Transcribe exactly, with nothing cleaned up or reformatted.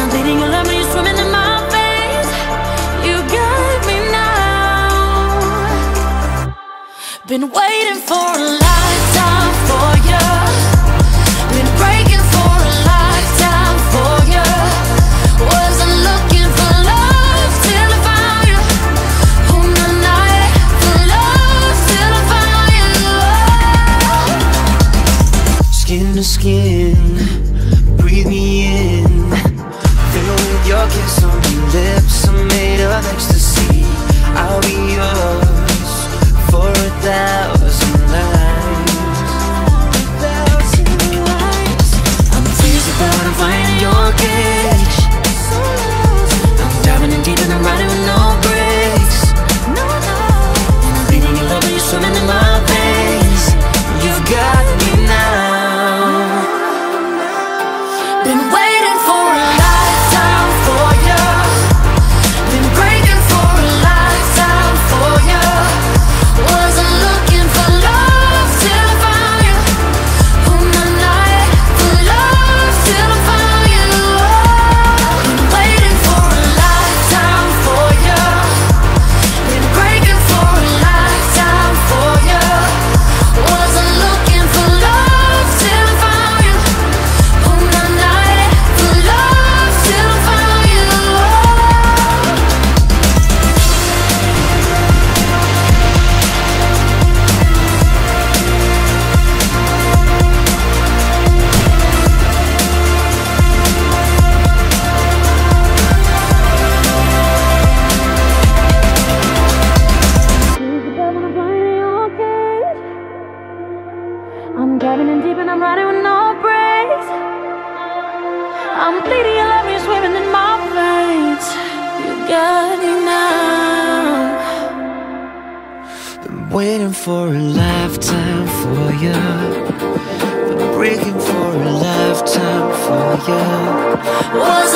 bleeding your love, you're swimming in my veins. You got me now. Been waiting for a lifetime for you. Been breaking for a lifetime for you. Wasn't looking for love till I found you. On the night for love till I found you. Skin to skin, breathe me in. Fill with your kiss on your lips, I'm made of ecstasy. I'll be yours for a thousand lives. Thousand lives. I'm freezing but I'm flying in your cage. I'm diving in deep and I'm riding with no brakes. And I'm bleeding your love, you're swimming in my veins. You've got me now. Been waiting for a lifetime for you. Been breaking for a lifetime for you. Wasn't looking for love till I found you. On the night for love till I found you. Been waiting for a lifetime for you. Been breaking for a lifetime for you. Wasn't looking for love till I found you. On the night for love till I found you. I'm diving in deep and I'm riding with no brakes. I'm bleeding your love, you're swimming in my veins. You got me now. Been waiting for a lifetime for you. Been breaking for a lifetime for you. Was